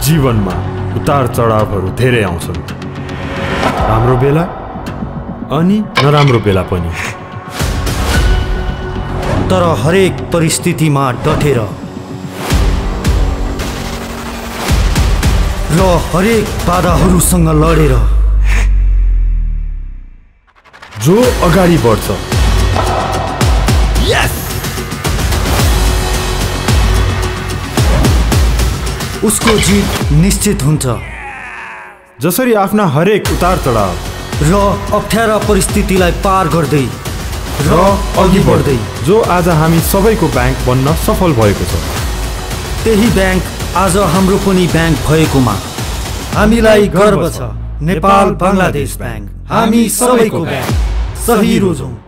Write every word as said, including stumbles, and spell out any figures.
जीवनमा उतार चढावहरू धेरै आउँछन्, राम्रो बेला अनि नराम्रो बेला पनि। तर हरेक परिस्थितिमा डटेर र हरेक बाधाहरूसँग लडेर जो अगाडि बढ्छ yes! उसको जित निश्चित हुन्छ। जसरी आफ्ना हरेक उतार चढाव र अप्ठ्यारा परिस्थितिलाई पार गर्दै र अघि बढ्दै जो आज हामी सबैको ब्याङ्क बन्न सफल भएको छ, त्यही ब्याङ्क आज हाम्रो पनि ब्याङ्क भएकोमा हामीलाई गर्व छ। नेपाल बांग्लादेश ब्याङ्क, हामी सबैको ब्याङ्क। सही रोजौं।